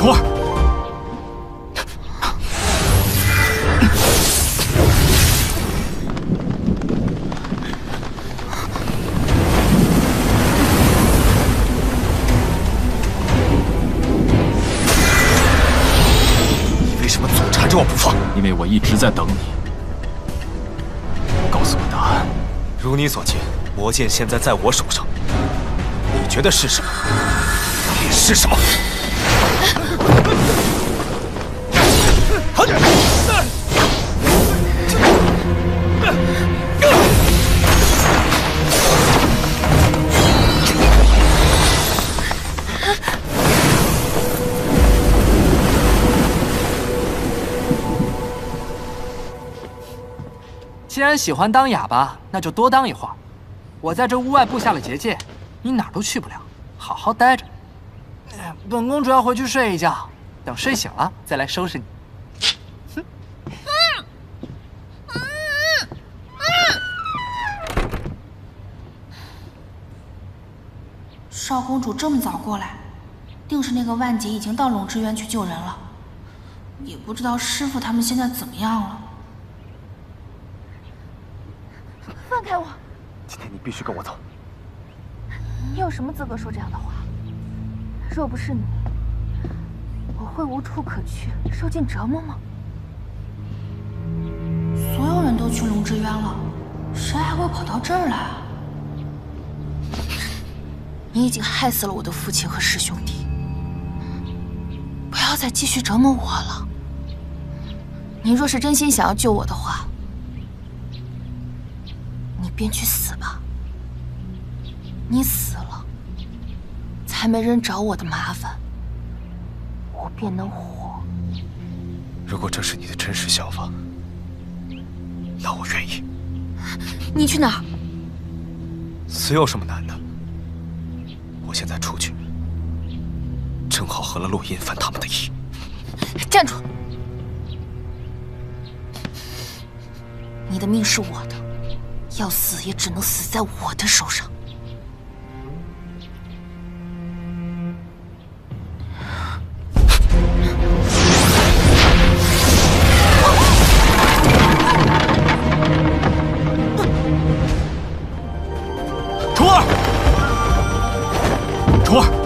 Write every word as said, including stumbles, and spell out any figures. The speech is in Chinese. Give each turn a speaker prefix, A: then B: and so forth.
A: 徒儿，
B: 你为什么总缠着我不放？
A: 因为我一直在等你。告诉我答案。
B: 如你所见，魔剑现在在我手上，你觉得是什么？便是什么。
C: 既然喜欢当哑巴，那就多当一会儿。我在这屋外布下了结界，你哪儿都去不了，好好待着。本公主要回去睡一觉，等睡醒了再来收拾你。哼！
D: 少公主这么早过来，定是那个万劫已经到龙之渊去救人了。也不知道师傅他们现在怎么样了。
E: 放开我！
B: 今天你必须跟我走。
E: 你有什么资格说这样的话？若不是你，我会无处可去，受尽折磨吗？
D: 所有人都去龙之渊了，谁还会跑到这儿来啊？你已经害死了我的父亲和师兄弟，不要再继续折磨我了。你若是真心想要救我的话， 你便去死吧！你死了，才没人找我的麻烦，我便能活。
B: 如果这是你的真实想法，那我愿意。
D: 你去哪儿？
B: 死有什么难的？我现在出去，正好合了洛阴凡他们的意。
D: 站住！你的命是我的。 要死也只能死在我的手上。
A: 徒儿，徒儿。